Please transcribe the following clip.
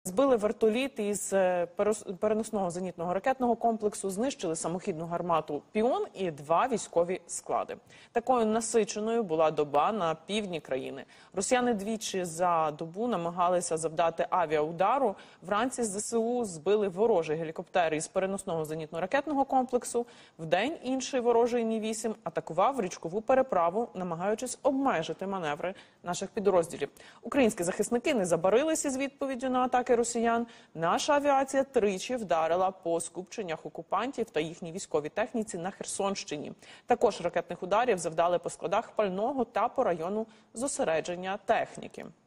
Збили вертоліт із переносного зенітного ракетного комплексу, знищили самохідну гармату «Піон» і 2 військові склади. Такою насиченою була доба на півдні країни. Росіяни двічі за добу намагалися завдати авіаудару. Вранці з ЗСУ збили ворожий гелікоптер із переносного зенітного ракетного комплексу. Вдень інший ворожий Мі-8 атакував річкову переправу, намагаючись обмежити маневри наших підрозділів. Українські захисники не забарилися з відповіддю на атаки росіян. Наша авіація тричі вдарила по скупченнях окупантів та їхній військовій техніці на Херсонщині. Також ракетних ударів завдали по складах пального та по району зосередження техніки.